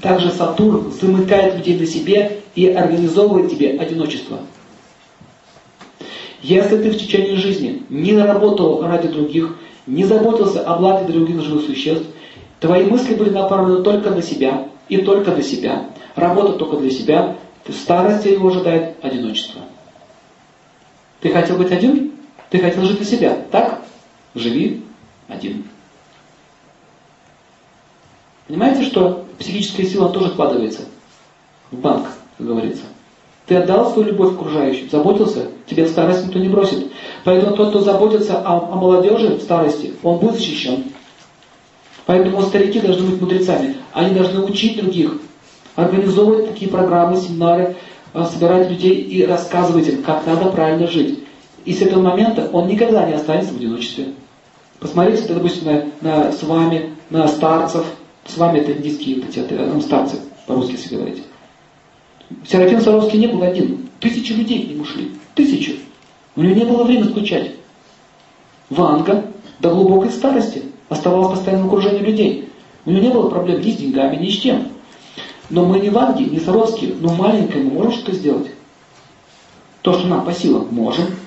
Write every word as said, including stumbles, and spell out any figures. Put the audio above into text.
Также Сатурн замыкает людей на себе и организовывает тебе одиночество. Если ты в течение жизни не работал ради других, не заботился о благе других живых существ, твои мысли были направлены только на себя и только на себя, работа только для себя, то в старости его ожидает одиночество. Ты хотел быть один? Ты хотел жить для себя, так? Живи один. Понимаете, что психическая сила тоже вкладывается в банк, как говорится. Ты отдал свою любовь окружающим, заботился, тебе в старости никто не бросит. Поэтому тот, кто заботится о, о молодежи в старости, он будет защищен. Поэтому старики должны быть мудрецами. Они должны учить других, организовывать такие программы, семинары, собирать людей и рассказывать им, как надо правильно жить. И с этого момента он никогда не останется в одиночестве. Посмотрите, допустим, на, на, с вами, на старцев. С вами это индийские вот эти, старцы, по-русски если говорить. Серафим Саровский не был один. Тысячи людей к нему шли. Тысячи. У него не было времени скучать. Ванга до глубокой старости оставалась в постоянном окружении людей. У него не было проблем ни с деньгами, ни с чем. Но мы не Ванги, не Саровские, но маленькое мы можем что-то сделать. То, что нам по силам, можем.